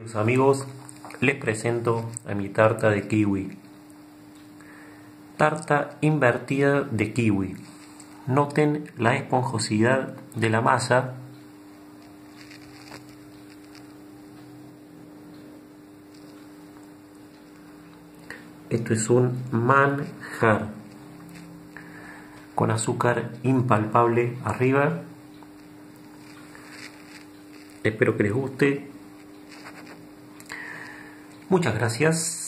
Queridos amigos, les presento a mi tarta de kiwi. Tarta invertida de kiwi. Noten la esponjosidad de la masa. Esto es un manjar con azúcar impalpable arriba. Espero que les guste. Muchas gracias.